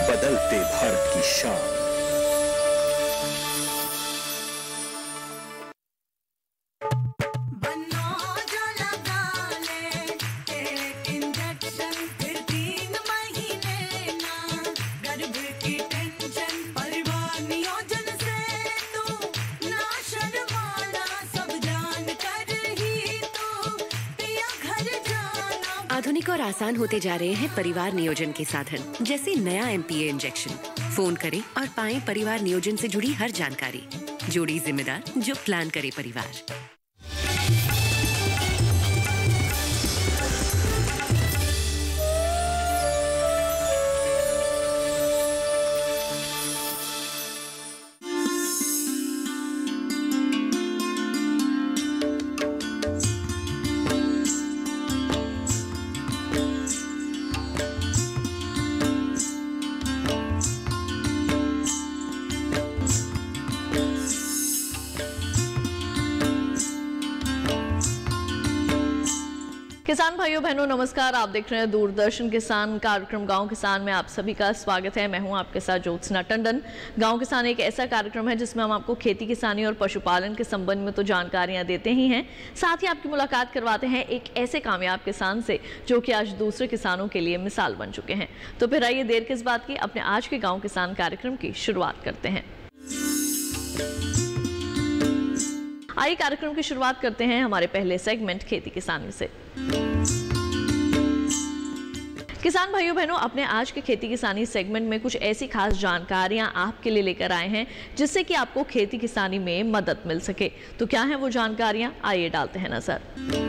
बदलते भारत की शान। आधुनिक और आसान होते जा रहे हैं परिवार नियोजन के साधन, जैसे नया MPA इंजेक्शन। फोन करें और पाएं परिवार नियोजन से जुड़ी हर जानकारी। जोड़ी जिम्मेदार जो प्लान करे परिवार। किसान भाइयों बहनों नमस्कार। आप देख रहे हैं दूरदर्शन किसान कार्यक्रम गांव किसान में आप सभी का स्वागत है। मैं हूं आपके साथ ज्योत्सना टंडन। गांव किसान एक ऐसा कार्यक्रम है जिसमें हम आपको खेती किसानी और पशुपालन के संबंध में तो जानकारियां देते ही हैं, साथ ही आपकी मुलाकात करवाते हैं एक ऐसे कामयाब किसान से जो कि आज दूसरे किसानों के लिए मिसाल बन चुके हैं। तो फिर आइए देर किस बात की, अपने आज के गाँव किसान कार्यक्रम की शुरुआत करते हैं। आइए कार्यक्रम की शुरुआत करते हैं हमारे पहले सेगमेंट खेती किसानी से। किसान भाइयों बहनों, अपने आज के खेती किसानी सेगमेंट में कुछ ऐसी खास जानकारियां आपके लिए लेकर आए हैं जिससे कि आपको खेती किसानी में मदद मिल सके। तो क्या है वो जानकारियां, आइए डालते हैं नजर।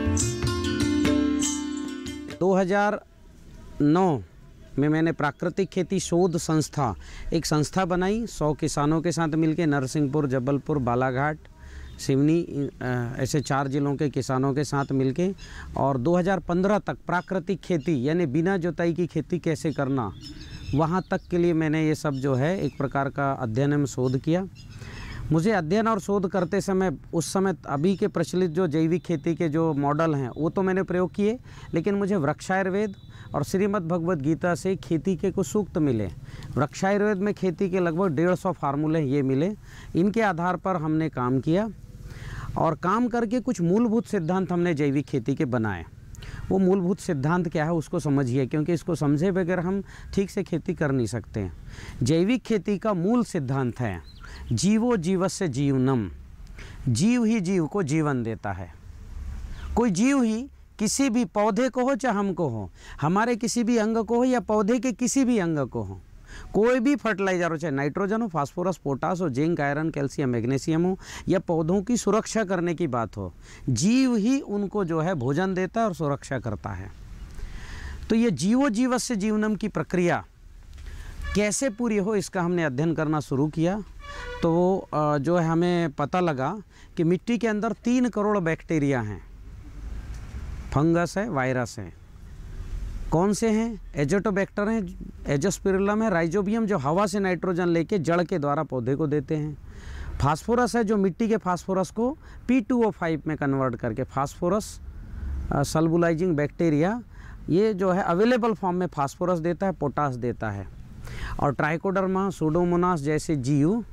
2009 में मैंने प्राकृतिक खेती शोध संस्था एक संस्था बनाई 100 किसानों के साथ मिलकर, नरसिंहपुर, जबलपुर, बालाघाट, सिवनी, ऐसे 4 जिलों के किसानों के साथ मिलके, और 2015 तक प्राकृतिक खेती यानी बिना जुताई की खेती कैसे करना, वहाँ तक के लिए मैंने ये सब जो है एक प्रकार का अध्ययन में शोध किया। मुझे अध्ययन और शोध करते समय उस समय अभी के प्रचलित जो जैविक खेती के जो मॉडल हैं वो तो मैंने प्रयोग किए, लेकिन मुझे वृक्षायुर्वेद और श्रीमद् भगवद गीता से खेती के कुछ सूक्त मिले। वृक्षायुर्वेद में खेती के लगभग 150 फार्मूले ये मिले। इनके आधार पर हमने काम किया और काम करके कुछ मूलभूत सिद्धांत हमने जैविक खेती के बनाए। वो मूलभूत सिद्धांत क्या है उसको समझिए, क्योंकि इसको समझे बगैर हम ठीक से खेती कर नहीं सकते हैं। जैविक खेती का मूल सिद्धांत है जीवो जीवस्य जीवनम। जीव ही जीव को जीवन देता है। कोई जीव ही किसी भी पौधे को हो चाहे हमको हो, हमारे किसी भी अंग को हो या पौधे के किसी भी अंग को हो, कोई भी फर्टिलाइजर हो, चाहे नाइट्रोजन हो, फास्फोरस, पोटास हो, जिंक, आयरन, कैल्शियम, मैग्नीशियम हो, या पौधों की सुरक्षा करने की बात हो, जीव ही उनको जो है भोजन देता है और सुरक्षा करता है। तो ये जीवो जीवस्य जीवनम की प्रक्रिया कैसे पूरी हो इसका हमने अध्ययन करना शुरू किया। तो जो है हमें पता लगा कि मिट्टी के अंदर 3 करोड़ बैक्टीरिया हैं, फंगस है, वायरस है। कौन से हैं? एजोटोबैक्टर हैं, एजोस्पिरिलम है, राइजोबियम जो हवा से नाइट्रोजन लेके जड़ के द्वारा पौधे को देते हैं। फास्फोरस है जो मिट्टी के फास्फोरस को P2O5 में कन्वर्ट करके, फास्फोरस सल्बुलाइजिंग बैक्टीरिया, ये जो है अवेलेबल फॉर्म में फास्फोरस देता है, पोटास देता है। और ट्राइकोडर्मा, सूडोमोनास जैसे जीव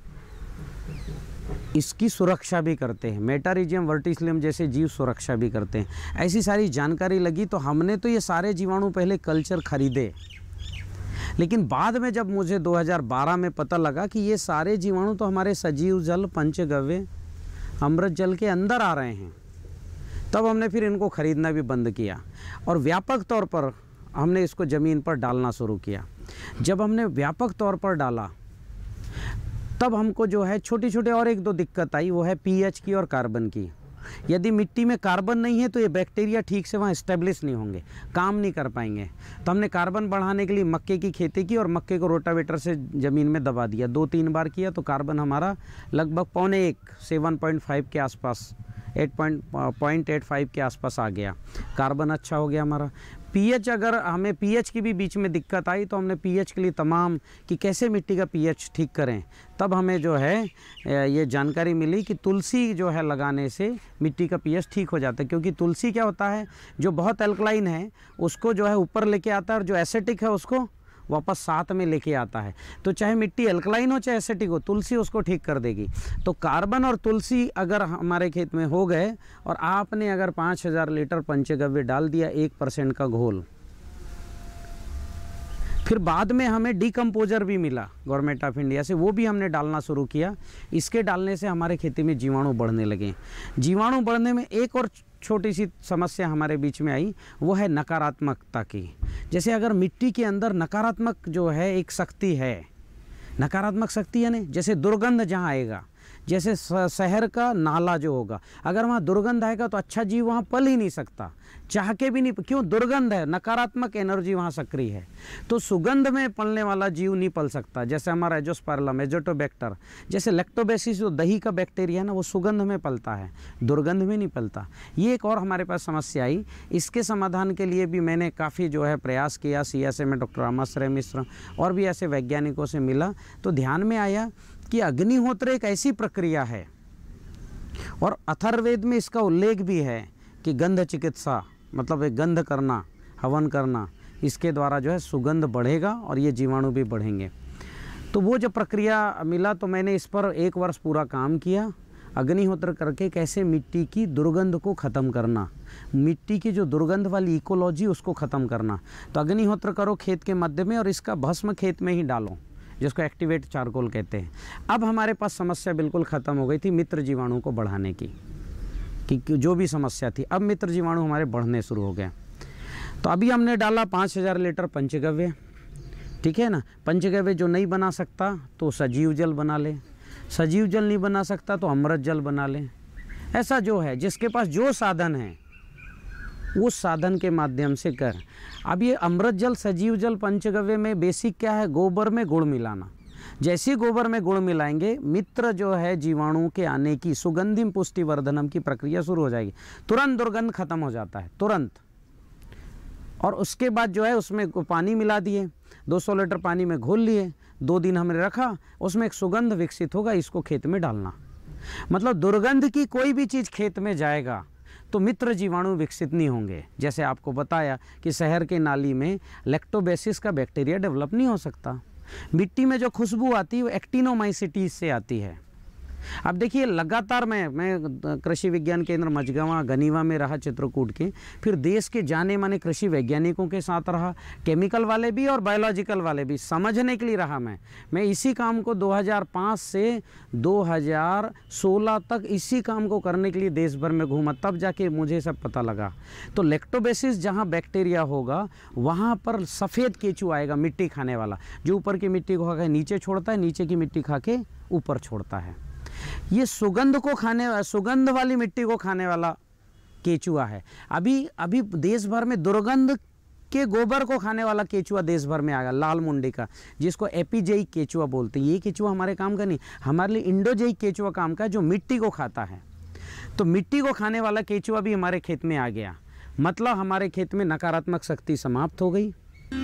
इसकी सुरक्षा भी करते हैं। मेटारिजियम, वर्टिसिलियम जैसे जीव सुरक्षा भी करते हैं। ऐसी सारी जानकारी लगी तो हमने तो ये सारे जीवाणु पहले कल्चर खरीदे, लेकिन बाद में जब मुझे 2012 में पता लगा कि ये सारे जीवाणु तो हमारे सजीव जल, पंचगव्य, अमृत जल के अंदर आ रहे हैं, तब हमने फिर इनको खरीदना भी बंद किया और व्यापक तौर पर हमने इसको ज़मीन पर डालना शुरू किया। जब हमने व्यापक तौर पर डाला तब हमको जो है छोटी छोटी और 1-2 दिक्कत आई, वो है पीएच की और कार्बन की। यदि मिट्टी में कार्बन नहीं है तो ये बैक्टीरिया ठीक से वहाँ इस्टेब्लिश नहीं होंगे, काम नहीं कर पाएंगे। तो हमने कार्बन बढ़ाने के लिए मक्के की खेती की और मक्के को रोटावेटर से ज़मीन में दबा दिया। 2-3 बार किया तो कार्बन हमारा लगभग 0.1 7.5 के आसपास, 0.85 के आसपास आ गया। कार्बन अच्छा हो गया हमारा। पीएच, अगर हमें पीएच की भी बीच में दिक्कत आई तो हमने पीएच के लिए तमाम कि कैसे मिट्टी का पीएच ठीक करें, तब हमें जो है ये जानकारी मिली कि तुलसी जो है लगाने से मिट्टी का पीएच ठीक हो जाता है। क्योंकि तुलसी क्या होता है, जो बहुत एल्कलाइन है उसको जो है ऊपर लेके आता है और जो एसिडिक है उसको वापस साथ में लेके आता है। तो चाहे मिट्टी अल्कलाइन हो चाहे एसिडिक हो, तुलसी उसको ठीक कर देगी। तो कार्बन और तुलसी अगर हमारे खेत में हो गए और आपने अगर 5000 लीटर पंचगव्य डाल दिया 1% का घोल, फिर बाद में हमें डीकम्पोजर भी मिला गवर्नमेंट ऑफ इंडिया से, वो भी हमने डालना शुरू किया। इसके डालने से हमारे खेती में जीवाणु बढ़ने लगे। जीवाणु बढ़ने में एक और छोटी सी समस्या हमारे बीच में आई, वो है नकारात्मकता की। जैसे अगर मिट्टी के अंदर नकारात्मक जो है एक शक्ति है, नकारात्मक शक्ति यानी जैसे दुर्गंध जहाँ आएगा, जैसे शहर का नाला जो होगा, अगर वहाँ दुर्गंध आएगा तो अच्छा जीव वहाँ पल ही नहीं सकता, चाह के भी नहीं। क्यों? दुर्गंध है, नकारात्मक एनर्जी वहाँ सक्रिय है। तो सुगंध में पलने वाला जीव नहीं पल सकता। जैसे हमारा एजोस्पाइरलम, एजोटोबैक्टर, जैसे लैक्टोबैसिस जो दही का बैक्टीरिया है ना, वो सुगंध में पलता है, दुर्गंध में नहीं पलता। ये एक और हमारे पास समस्या आई। इसके समाधान के लिए भी मैंने काफ़ी जो है प्रयास किया। CSA में डॉक्टर रामाश्रय मिश्र और भी ऐसे वैज्ञानिकों से मिला, तो ध्यान में आया कि अग्निहोत्र एक ऐसी प्रक्रिया है, और अथर्ववेद में इसका उल्लेख भी है कि गंध चिकित्सा, मतलब एक गंध करना, हवन करना, इसके द्वारा जो है सुगंध बढ़ेगा और ये जीवाणु भी बढ़ेंगे। तो वो जो प्रक्रिया मिला, तो मैंने इस पर 1 वर्ष पूरा काम किया, अग्निहोत्र करके कैसे मिट्टी की दुर्गंध को ख़त्म करना, मिट्टी की जो दुर्गंध वाली इकोलॉजी उसको ख़त्म करना। तो अग्निहोत्र करो खेत के मध्य में और इसका भस्म खेत में ही डालो, जिसको एक्टिवेट चारकोल कहते हैं। अब हमारे पास समस्या बिल्कुल ख़त्म हो गई थी मित्र जीवाणु को बढ़ाने की, कि जो भी समस्या थी, अब मित्र जीवाणु हमारे बढ़ने शुरू हो गए। तो अभी हमने डाला 5000 लीटर पंचगव्य, ठीक है ना। पंचगव्य जो नहीं बना सकता तो सजीव जल बना ले, सजीव जल नहीं बना सकता तो अमृत जल बना ले। ऐसा जो है जिसके पास जो साधन है उस साधन के माध्यम से कर। अब ये अमृत जल, सजीव जल, पंचगव्य में बेसिक क्या है? गोबर में गुड़ मिलाना। जैसे गोबर में गुड़ मिलाएंगे, मित्र जो है जीवाणु के आने की, सुगंधिम पुष्टि वर्धनम की प्रक्रिया शुरू हो जाएगी। तुरंत दुर्गंध खत्म हो जाता है, तुरंत। और उसके बाद जो है उसमें पानी मिला दिए, 200 लीटर पानी में घोल लिए, 2 दिन हमने रखा, उसमें एक सुगंध विकसित होगा, इसको खेत में डालना। मतलब दुर्गंध की कोई भी चीज़ खेत में जाएगा तो मित्र जीवाणु विकसित नहीं होंगे। जैसे आपको बताया कि शहर के नाली में लैक्टोबैसिस का बैक्टीरिया डेवलप नहीं हो सकता। मिट्टी में जो खुशबू आती है वो एक्टिनोमाइसिटीज से आती है। अब देखिए लगातार मैं कृषि विज्ञान केंद्र मझगांव गनीवा में रहा, चित्रकूट के, फिर देश के जाने माने कृषि वैज्ञानिकों के साथ रहा, केमिकल वाले भी और बायोलॉजिकल वाले भी, समझने के लिए रहा। मैं इसी काम को 2005 से 2016 तक इसी काम को करने के लिए देश भर में घूमा, तब जाके मुझे सब पता लगा। तो लैक्टोबैसिस जहाँ बैक्टीरिया होगा वहाँ पर सफ़ेद केचू आएगा, मिट्टी खाने वाला, जो ऊपर की मिट्टी को खा के नीचे छोड़ता है, नीचे की मिट्टी खा के ऊपर छोड़ता है। ये सुगंध को खाने, सुगंध वाली मिट्टी को खाने वाला केचुआ है। अभी देश भर में दुर्गंध के गोबर को खाने वाला केचुआ देश भर में आ गया, लाल मुंडी का, जिसको एपिजेइक केचुआ बोलते हैं। ये केचुआ हमारे काम का नहीं, हमारे लिए इंडोजेइक केचुआ काम का है, जो मिट्टी को खाता है। तो मिट्टी को खाने वाला केचुआ भी हमारे खेत में आ गया, मतलब हमारे खेत में नकारात्मक शक्ति समाप्त हो गई।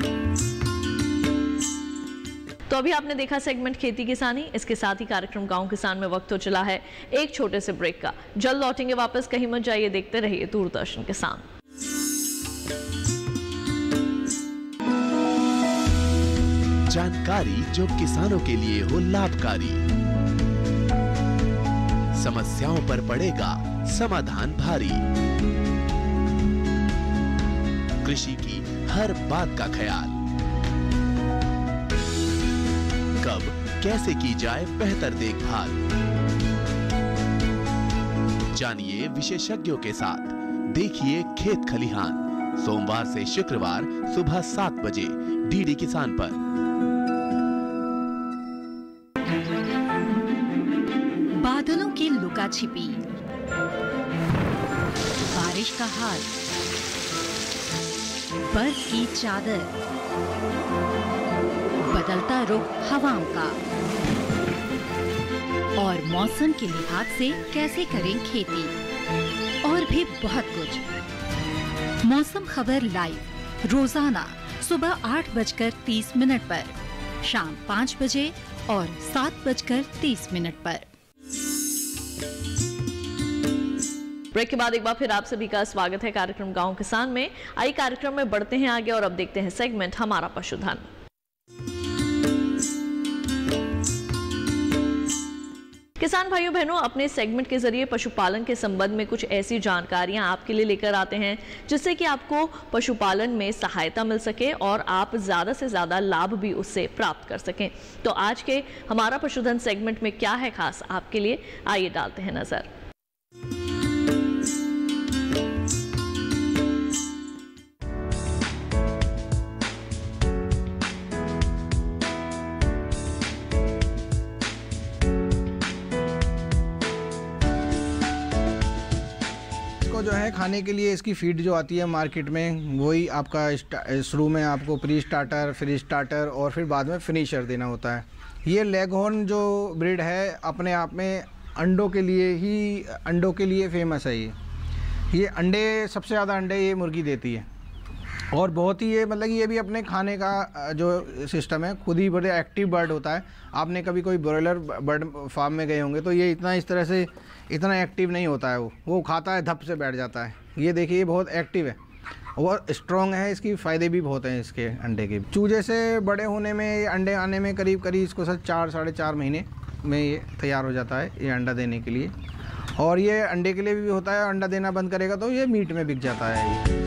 तो अभी आपने देखा सेगमेंट खेती किसानी। इसके साथ ही कार्यक्रम गांव किसान में वक्त हो चला है एक छोटे से ब्रेक का। जल्द लौटेंगे वापस, कहीं मत जाइए, देखते रहिए दूरदर्शन किसान। जानकारी जो किसानों के लिए हो लाभकारी, समस्याओं पर पड़ेगा समाधान भारी, कृषि की हर बात का ख्याल, कब कैसे की जाए बेहतर देखभाल। जानिए विशेषज्ञों के साथ, देखिए खेत खलिहान, सोमवार से शुक्रवार सुबह 7 बजे डीडी किसान पर। बादलों की लुका छिपी, बारिश का हाल, बर्फ की चादर, बदलता रुख हवाओं का, और मौसम के लिहाज से कैसे करें खेती, और भी बहुत कुछ। मौसम खबर लाइव रोजाना सुबह 8:30 पर, शाम 5 बजे और 7:30 पर। ब्रेक के बाद एक बार फिर आप सभी का स्वागत है कार्यक्रम गांव किसान में। आइए कार्यक्रम में बढ़ते हैं आगे और अब देखते हैं सेगमेंट हमारा पशुधन। किसान भाइयों बहनों, अपने सेगमेंट के जरिए पशुपालन के संबंध में कुछ ऐसी जानकारियां आपके लिए लेकर आते हैं जिससे कि आपको पशुपालन में सहायता मिल सके और आप ज़्यादा से ज़्यादा लाभ भी उससे प्राप्त कर सकें। तो आज के हमारा पशुधन सेगमेंट में क्या है खास आपके लिए, आइए डालते हैं नजर। जो है खाने के लिए इसकी फीड जो आती है मार्केट में, वही आपका शुरू में आपको प्री स्टार्टर, फिर स्टार्टर और फिर बाद में फिनिशर देना होता है। ये लेगहॉर्न जो ब्रीड है अपने आप में अंडों के लिए फेमस है। ये अंडे सबसे ज़्यादा अंडे ये मुर्गी देती है और बहुत ही ये मतलब ये भी अपने खाने का जो सिस्टम है, खुद ही बड़े एक्टिव बर्ड होता है। आपने कभी कोई ब्रॉयलर बर्ड फार्म में गए होंगे तो ये इस तरह से इतना एक्टिव नहीं होता है। वो खाता है, धप से बैठ जाता है। ये देखिए, ये बहुत एक्टिव है और स्ट्रॉन्ग है। इसकी फ़ायदे भी बहुत हैं इसके अंडे के। चूजे से बड़े होने में, अंडे आने में करीब इसको 4 साढ़े 4 महीने में ये तैयार हो जाता है ये अंडा देने के लिए। और ये अंडे के लिए भी होता है, अंडा देना बंद करेगा तो ये मीट में बिक जाता है।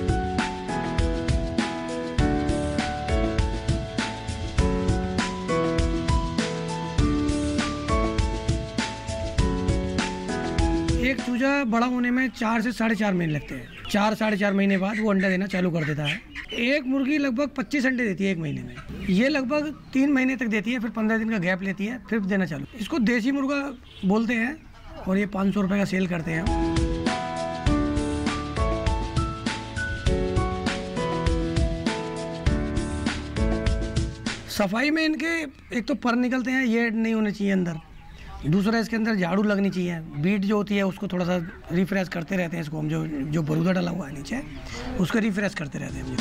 एक चूजा बड़ा होने में 4 से साढ़े 4 महीने लगते हैं। 4 साढ़े 4 महीने बाद वो अंडा देना चालू कर देता है। एक मुर्गी लगभग 25 अंडे देती है एक महीने में। ये लगभग 3 महीने तक देती है, फिर 15 दिन का गैप लेती है, फिर देना चालू। इसको देसी मुर्गा बोलते हैं और ये 500 रुपये का सेल करते हैं। सफाई में इनके एक तो पर निकलते हैं, ये नहीं होने चाहिए अंदर। दूसरा, इसके अंदर झाड़ू लगनी चाहिए। बीट जो होती है उसको थोड़ा सा रिफ्रेश करते रहते हैं। इसको हम जो बरूदा डाला हुआ है नीचे, उसको रिफ्रेश करते रहते हैं।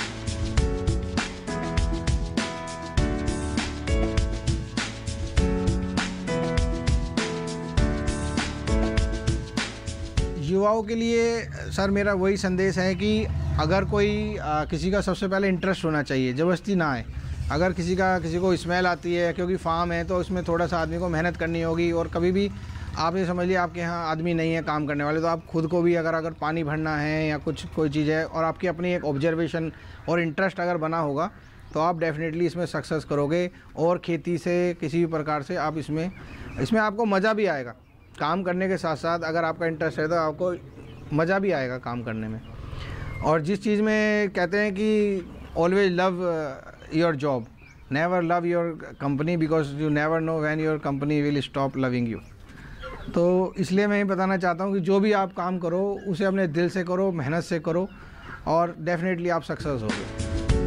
युवाओं के लिए सर मेरा वही संदेश है कि अगर कोई किसी का सबसे पहले इंटरेस्ट होना चाहिए, ज़बरदस्ती ना आए। अगर किसी को स्मेल आती है क्योंकि फार्म है तो उसमें थोड़ा सा आदमी को मेहनत करनी होगी। और कभी भी आप ये समझ लीजिए आपके यहाँ आदमी नहीं है काम करने वाले, तो आप खुद को भी अगर पानी भरना है या कोई चीज़ है और आपकी अपनी एक ऑब्जर्वेशन और इंटरेस्ट अगर बना होगा तो आप डेफिनेटली इसमें सक्सेस करोगे। और खेती से किसी भी प्रकार से आप इसमें आपको मज़ा भी आएगा। काम करने के साथ साथ अगर आपका इंटरेस्ट है तो आपको मज़ा भी आएगा काम करने में। और जिस चीज़ में कहते हैं कि always love your job, never love your company because you never know when your company will stop loving you। तो इसलिए मैं ये बताना चाहता हूँ कि जो भी आप काम करो उसे अपने दिल से करो, मेहनत से करो और डेफिनेटली आप सक्सेस होगे।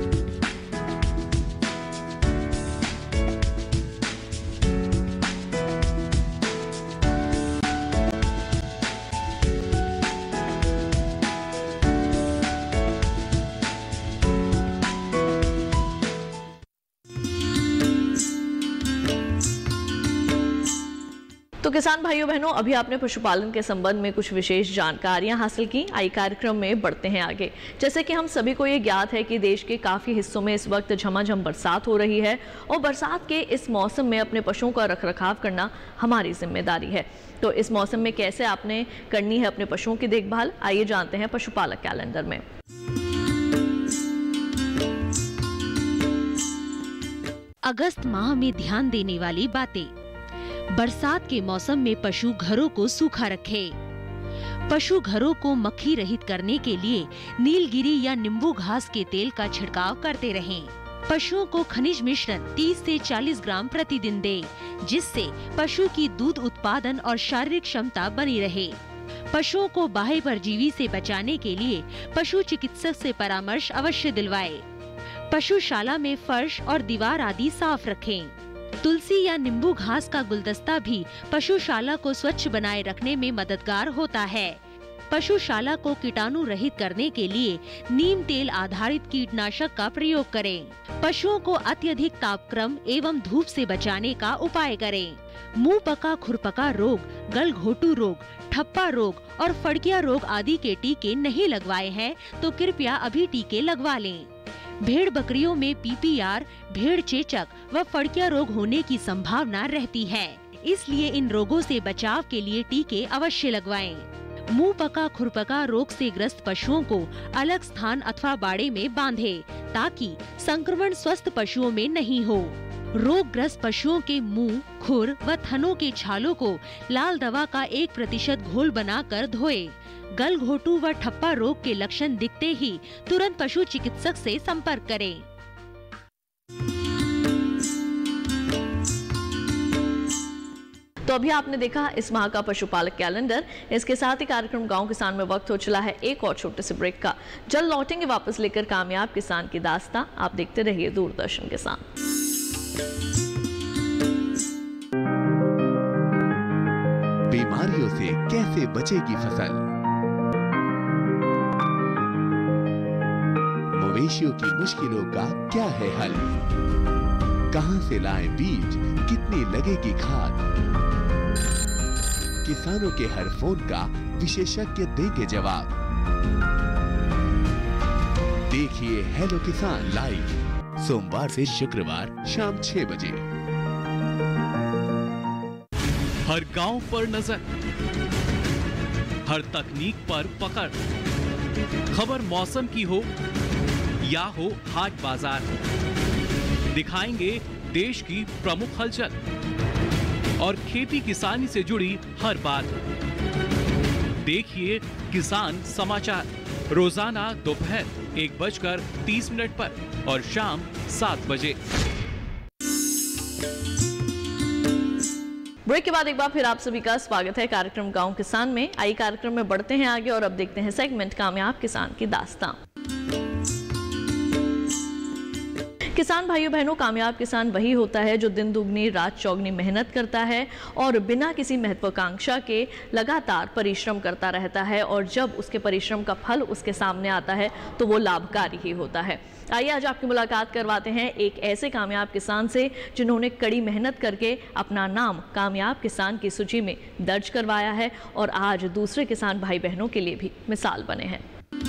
तो किसान भाइयों बहनों, अभी आपने पशुपालन के संबंध में कुछ विशेष जानकारियां हासिल की। आइए कार्यक्रम में बढ़ते हैं आगे। जैसे कि हम सभी को ये ज्ञात है कि देश के काफ़ी हिस्सों में इस वक्त झमाझम बरसात हो रही है और बरसात के इस मौसम में अपने पशुओं का रखरखाव करना हमारी जिम्मेदारी है। तो इस मौसम में कैसे आपने करनी है अपने पशुओं की देखभाल, आइए जानते हैं पशुपालक कैलेंडर में। अगस्त माह में ध्यान देने वाली बातें। बरसात के मौसम में पशु घरों को सूखा रखे। पशु घरों को मक्खी रहित करने के लिए नीलगिरी या नींबू घास के तेल का छिड़काव करते रहें। पशुओं को खनिज मिश्रण 30 से 40 ग्राम प्रतिदिन दें, जिससे पशु की दूध उत्पादन और शारीरिक क्षमता बनी रहे। पशुओं को बाह्य परजीवी से बचाने के लिए पशु चिकित्सक से परामर्श अवश्य दिलवाएं। पशुशाला में फर्श और दीवार आदि साफ रखें। तुलसी या नींबू घास का गुलदस्ता भी पशुशाला को स्वच्छ बनाए रखने में मददगार होता है। पशुशाला को कीटाणु रहित करने के लिए नीम तेल आधारित कीटनाशक का प्रयोग करें। पशुओं को अत्यधिक तापक्रम एवं धूप से बचाने का उपाय करें। मुंह पका खुरपका रोग, गलघोटू रोग, ठप्पा रोग और फड़किया रोग आदि के टीके नहीं लगवाए हैं तो कृपया अभी टीके लगवा लें। भेड़ बकरियों में PPR, भेड़ चेचक व फड़किया रोग होने की संभावना रहती है। इसलिए इन रोगों से बचाव के लिए टीके अवश्य लगवाएं। मुंह पका खुरपका रोग से ग्रस्त पशुओं को अलग स्थान अथवा बाड़े में बांधें, ताकि संक्रमण स्वस्थ पशुओं में नहीं हो। रोगग्रस्त पशुओं के मुंह, खुर व थनों के छालों को लाल दवा का 1% घोल बनाकर धोएं। गलघोटू व ठप्पा रोग के लक्षण दिखते ही तुरंत पशु चिकित्सक से संपर्क करें। तो अभी आपने देखा इस माह का पशुपालक कैलेंडर। इसके साथ ही कार्यक्रम गांव किसान में वक्त हो चला है एक और छोटे से ब्रेक का। जल्द लौटेंगे वापस लेकर कामयाब किसान की दास्तां। आप देखते रहिए दूरदर्शन किसान। बीमारियों से कैसे बचेगी फसल, मवेशियों की मुश्किलों का क्या है हल, कहां से लाएं बीज, कितनी लगेगी खाद, किसानों के हर फोन का विशेषज्ञ देंगे जवाब। देखिए हेलो किसान लाइव सोमवार से शुक्रवार शाम 6 बजे। हर गांव पर नजर, हर तकनीक पर पकड़, खबर मौसम की हो या हो हाट बाजार, दिखाएंगे देश की प्रमुख हलचल और खेती किसानी से जुड़ी हर बात। देखिए किसान समाचार रोजाना दोपहर 1:30 पर और शाम 7 बजे। ब्रेक के बाद एक बार फिर आप सभी का स्वागत है कार्यक्रम गांव किसान में। आइए कार्यक्रम में बढ़ते हैं आगे और अब देखते हैं सेगमेंट कामयाब किसान की दास्तां। किसान भाइयों बहनों, कामयाब किसान वही होता है जो दिन दुगनी रात चौगनी मेहनत करता है और बिना किसी महत्वाकांक्षा के लगातार परिश्रम करता रहता है, और जब उसके परिश्रम का फल उसके सामने आता है तो वो लाभकारी ही होता है। आइए आज आपकी मुलाकात करवाते हैं एक ऐसे कामयाब किसान से जिन्होंने कड़ी मेहनत करके अपना नाम कामयाब किसान की सूची में दर्ज करवाया है और आज दूसरे किसान भाई बहनों के लिए भी मिसाल बने हैं।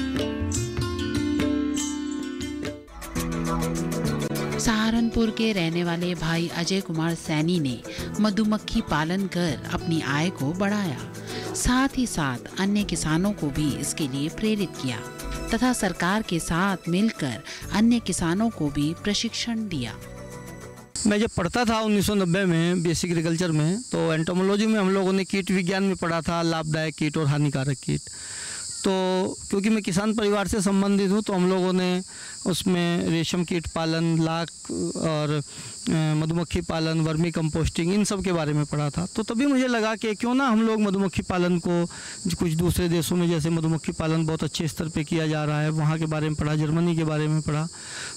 सहारनपुर के रहने वाले भाई अजय कुमार सैनी ने मधुमक्खी पालन कर अपनी आय को बढ़ाया, साथ ही साथ अन्य किसानों को भी इसके लिए प्रेरित किया तथा सरकार के साथ मिलकर अन्य किसानों को भी प्रशिक्षण दिया। मैं जब पढ़ता था 1990 में बीएससी एग्रीकल्चर में, तो एंटोमोलॉजी में हम लोगों ने कीट विज्ञान में पढ़ा था लाभदायक कीट और हानिकारक कीट। तो क्योंकि मैं किसान परिवार से संबंधित हूँ तो हम लोगों ने उसमें रेशम कीट पालन, लाख और मधुमक्खी पालन, वर्मी कंपोस्टिंग, इन सब के बारे में पढ़ा था। तो तभी मुझे लगा कि क्यों ना हम लोग मधुमक्खी पालन को कुछ दूसरे देशों में जैसे मधुमक्खी पालन बहुत अच्छे स्तर पे किया जा रहा है, वहाँ के बारे में पढ़ा, जर्मनी के बारे में पढ़ा।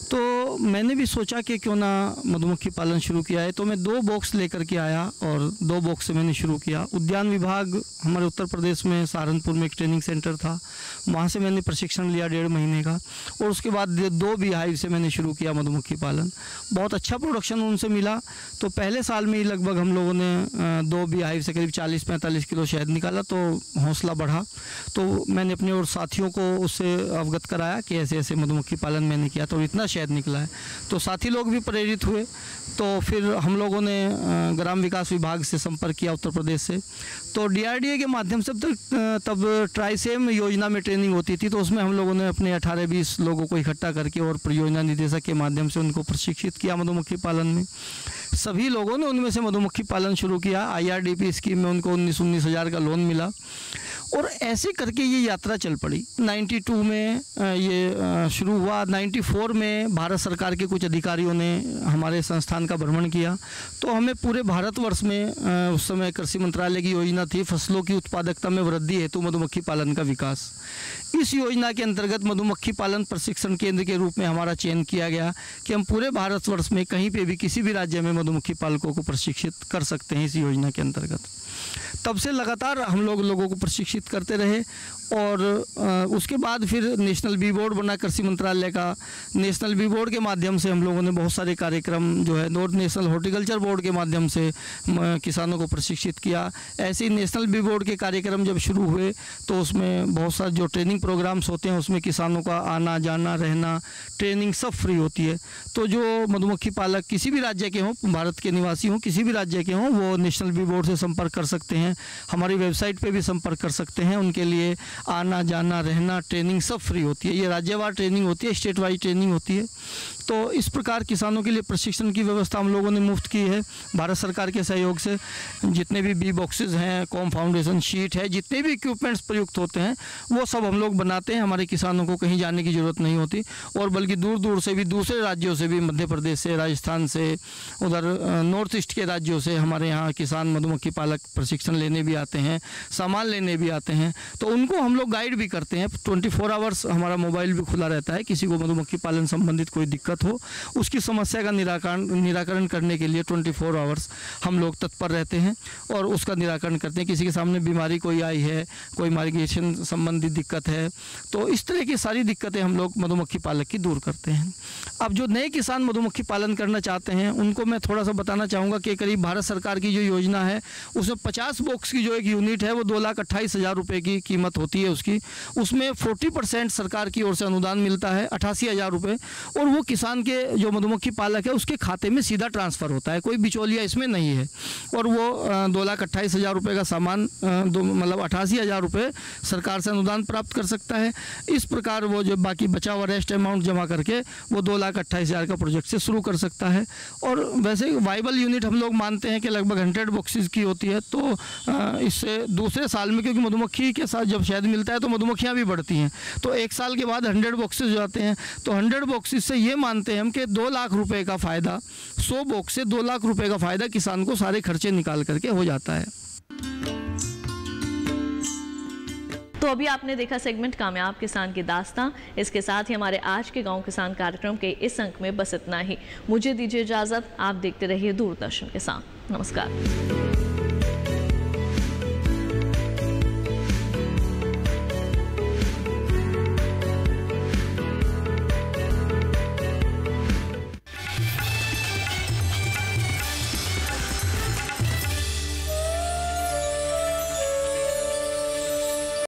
तो मैंने भी सोचा कि क्यों ना मधुमक्खी पालन शुरू किया है। तो मैं 2 बॉक्स लेकर के आया और 2 बॉक्स से मैंने शुरू किया। उद्यान विभाग हमारे उत्तर प्रदेश में सहारनपुर में एक ट्रेनिंग सेंटर था, वहाँ से मैंने प्रशिक्षण लिया 1.5 महीने का, और उसके बाद 2 बीहाइव से मैंने शुरू किया मधुमक्खी पालन। बहुत अच्छा प्रोडक्शन उनसे मिला। तो पहले साल में ही लगभग हम लोगों ने 2 बीहाइव से करीब 40-45 किलो शहद निकाला, तो हौसला बढ़ा। तो मैंने अपने और साथियों को उससे अवगत कराया कि ऐसे ऐसे मधुमक्खी पालन मैंने किया तो इतना शहद निकला है। तो साथी लोग भी प्रेरित हुए। तो फिर हम लोगों ने ग्राम विकास विभाग से संपर्क किया उत्तर प्रदेश से। तो DRDA के माध्यम से तब ट्राइसेम योजना में ट्रेनिंग होती थी, तो उसमें हम लोगों ने अपने 18-20 लोगों को इकट्ठा करके और परियोजना निदेशक के माध्यम से उनको प्रशिक्षित किया मधुमक्खी पालन में। सभी लोगों ने उनमें से मधुमक्खी पालन शुरू किया। IRDP स्कीम में उनको 19 हज़ार का लोन मिला और ऐसे करके ये यात्रा चल पड़ी। 92 में ये शुरू हुआ। 94 में भारत सरकार के कुछ अधिकारियों ने हमारे संस्थान का भ्रमण किया, तो हमें पूरे भारतवर्ष में उस समय कृषि मंत्रालय की योजना थी फसलों की उत्पादकता में वृद्धि हेतु मधुमक्खी पालन का विकास। इस योजना के अंतर्गत मधुमक्खी पालन प्रशिक्षण केंद्र के रूप में हमारा चयन किया गया कि हम पूरे भारतवर्ष में कहीं पे भी किसी भी राज्य में मधुमक्खी पालकों को प्रशिक्षित कर सकते हैं इस योजना के अंतर्गत। तब से लगातार हम लोगों को प्रशिक्षित करते रहे। और उसके बाद फिर नेशनल बी बोर्ड बना कृषि मंत्रालय का। नेशनल बी बोर्ड के माध्यम से हम लोगों ने बहुत सारे कार्यक्रम जो है, नॉर्थ नेशनल हॉर्टिकल्चर बोर्ड के माध्यम से किसानों को प्रशिक्षित किया। ऐसे ही नेशनल बी बोर्ड के कार्यक्रम जब शुरू हुए तो उसमें बहुत सारे जो ट्रेनिंग प्रोग्राम्स होते हैं उसमें किसानों का आना जाना रहना ट्रेनिंग सब फ्री होती है। तो जो मधुमक्खी पालक किसी भी राज्य के हों, भारत के निवासी हों, किसी भी राज्य के हों, वो नेशनल बी बोर्ड से संपर्क कर सकते हैं। हमारी वेबसाइट पे भी संपर्क कर सकते हैं। उनके लिए आना जाना रहना ट्रेनिंग सब फ्री होती है। ये राज्यवार ट्रेनिंग होती है, स्टेट वाइज ट्रेनिंग होती है। तो इस प्रकार किसानों के लिए प्रशिक्षण की व्यवस्था हम लोगों ने मुफ्त की है भारत सरकार के सहयोग से। जितने भी बी बॉक्सेस हैं, कॉम फाउंडेशन शीट है, जितने भी इक्विपमेंट्स प्रयुक्त होते हैं वो सब हम लोग बनाते हैं। हमारे किसानों को कहीं जाने की ज़रूरत नहीं होती। और बल्कि दूर दूर से भी, दूसरे राज्यों से भी, मध्य प्रदेश से, राजस्थान से, उधर नॉर्थ ईस्ट के राज्यों से हमारे यहाँ किसान मधुमक्खी पालक प्रशिक्षण लेने भी आते हैं, सामान लेने भी आते हैं। तो उनको हम लोग गाइड भी करते हैं। 24 आवर्स हमारा मोबाइल भी खुला रहता है। किसी को मधुमक्खी पालन संबंधित कोई दिक्कत हो, उसकी समस्या का निराकरण करने के लिए 24 आवर्स हम लोग तत्पर रहते हैं और उसका निराकरण करते हैं। किसी के सामने बीमारी कोई आई है, कोई माइग्रेशन संबंधी दिक्कत है, तो इस तरह की सारी दिक्कतें हम लोग मधुमक्खी पालक की दूर करते हैं। अब जो नए किसान मधुमक्खी पालन करना चाहते हैं उनको मैं थोड़ा सा बताना चाहूँगा कि करीब भारत सरकार की जो योजना है उसमें 50 बॉक्स की जो एक यूनिट है वो 2,28,000 रुपये की कीमत होती है उसकी। उसमें 40% सरकार की ओर से अनुदान मिलता है, 88,000 रुपये, और वो किसान के जो मधुमक्खी पालक है उसके खाते में सीधा ट्रांसफ़र होता है, कोई बिचौलिया इसमें नहीं है। और वो 2,28,000 रुपये का सामान मतलब 88,000 रुपये सरकार से अनुदान प्राप्त कर सकता है। इस प्रकार वो जो बाकी बचा हुआ रेस्ट अमाउंट जमा करके वो 2,28,000 का प्रोजेक्ट से शुरू कर सकता है। और वैसे वाइबल यूनिट हम लोग मानते हैं कि लगभग 100 बॉक्सेस की होती है। तो इससे दूसरे साल में, क्योंकि मधुमक्खी के साथ जब शहद मिलता है तो मधुमक्खियाँ भी बढ़ती हैं, तो एक साल के बाद 100 बॉक्सेस हो जाते हैं। तो 100 बॉक्सेस से ये मानते हैं हम कि 2 लाख रुपए का फ़ायदा, 100 बॉक्स से 2 लाख रुपए का फ़ायदा किसान को सारे खर्चे निकाल करके हो जाता है। तो अभी आपने देखा सेगमेंट कामयाब किसान की दास्तां। इसके साथ ही हमारे आज के गांव किसान कार्यक्रम के इस अंक में बस इतना ही। मुझे दीजिए इजाज़त। आप देखते रहिए दूरदर्शन किसान। नमस्कार।